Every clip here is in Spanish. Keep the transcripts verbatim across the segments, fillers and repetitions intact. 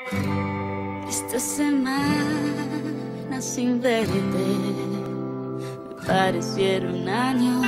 Esta semana sin verte me parecieron años,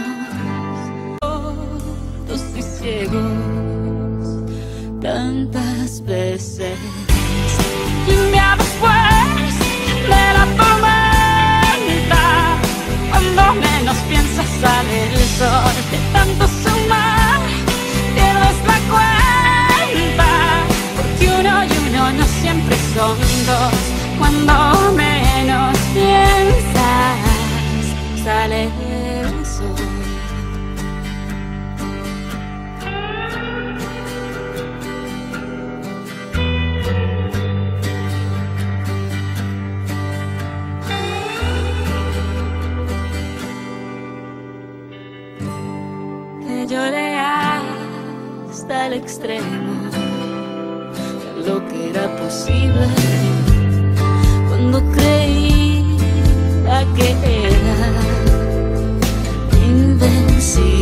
sordos y ciegos tantas veces. Y un día después de la tormenta, cuando menos piensas sale el sol. De tanto sumar pierdes la cuenta, porque uno y uno no siempre son dos. Cuando menos piensas sale el sol. Te lloré hasta el extremo de lo que era posible, cuando creía que era invencible.